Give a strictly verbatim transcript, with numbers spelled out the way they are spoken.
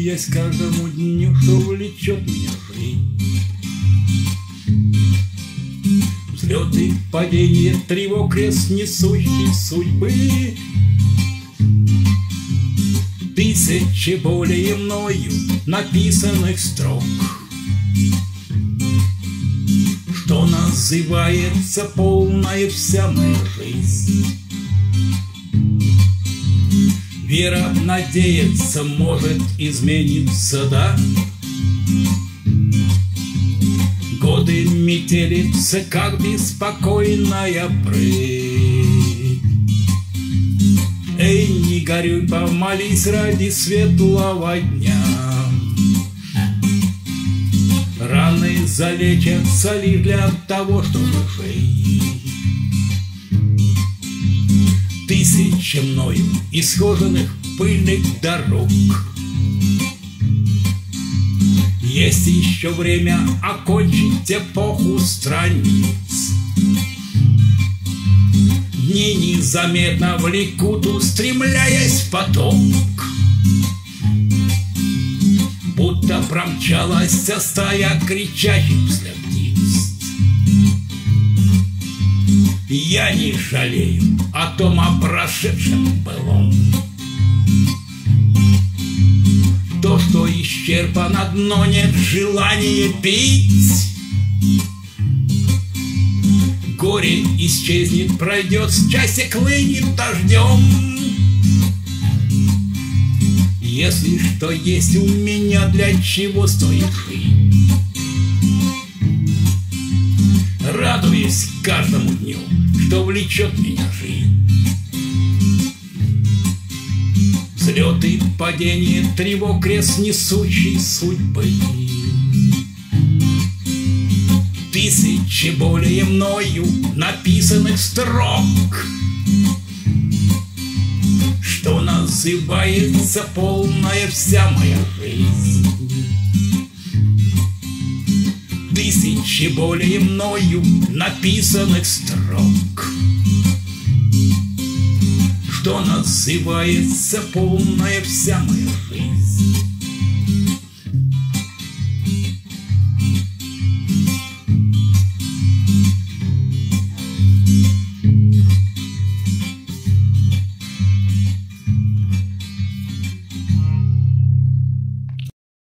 Радуясь каждому дню, что влечет меня в жизнь. Взлеты, падения, тревог, крест несущий судьбы. Тысячи более мною написанных строк, что называется полная вся моя жизнь. Вера надеяться может измениться, да? Годы метелятся, как беспокойная прыть. Эй, не горюй, помолись ради светлого дня. Раны залечатся лишь для того, чтобы жить. Тысячи мною исхоженных пыльных дорог. Есть еще время окончить эпоху страниц. Дни незаметно влекут, устремляясь в поток. Будто промчалась стая кричащих вслед птиц. Я не жалею о том, о прошедшем былом. То, что исчерпано дно, нет желания пить. Горе исчезнет, пройдет, счастье клынет дождем. Если что есть у меня, для чего стоит жить. Радуясь каждому дню, что влечет меня жизнь. Взлеты, падения, тревог, крест несущий судьбы. Тысячи более мною написанных строк, что называется полная вся моя жизнь. Тысячи более мною написанных строк, что называется полная вся моя жизнь.